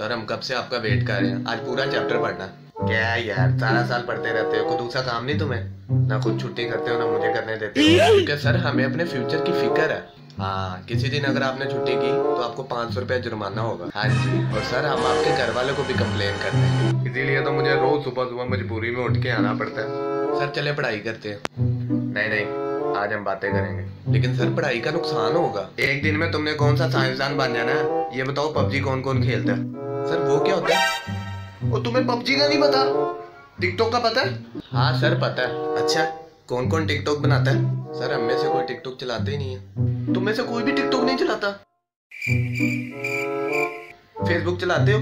Sir हम कब से आपका वेट कर रहे हैं, आज पूरा चैप्टर पढ़ना। क्या यार, सारा साल पढ़ते रहते हो, कोई दूसरा काम नहीं तुम्हें? ना खुद छुट्टी करते हो ना मुझे करने देते हो। क्योंकि सर हमें अपने फ्यूचर की फिक्र है। हाँ, किसी दिन अगर आपने छुट्टी की तो आपको 500 रुपया जुर्माना होगा। हाँ जी, और सर हम आपके घर वालों को भी कंप्लेन करते हैं, इसीलिए तो मुझे रोज सुबह सुबह मजबूरी में उठ के आना पड़ता है। सर चले पढ़ाई करते हैं। नहीं नहीं, आज हम बातें करेंगे। लेकिन सर पढ़ाई का नुकसान होगा। एक दिन में तुमने कौन सा साइंसदान बन जाना है? ये बताओ, पबजी कौन कौन खेलता है? सर वो क्या होता है? वो तुम्हें पबजी का नहीं पता? टिकटॉक का पता है? हाँ सर पता है। अच्छा, कौन कौन टिकटॉक बनाता है? सर हम में से कोई टिकटॉक चलाते ही नहीं है। तुम में से कोई भी टिकटॉक नहीं चलाता? फेसबुक चलाते हो?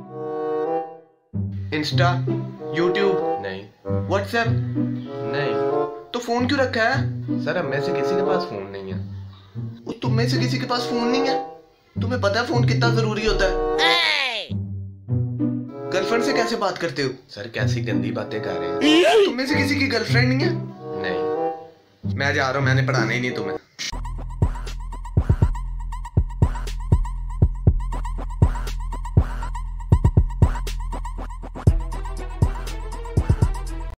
Insta, YouTube? नहीं। व्हाट्सएप? नहीं। तो फोन क्यों रखा है? सर हम में से किसी के पास फोन नहीं है। तुम में से किसी के पास फोन नहीं है? तुम्हें पता है फोन कितना जरूरी होता है? गर्लफ्रेंड से कैसे बात करते हो? सर कैसी गंदी बातें कर रहे हैं। तुम में से किसी की गर्लफ्रेंड नहीं है? नहीं। मैं जा रहा हूँ, मैंने पढ़ाना ही नहीं तुम्हें।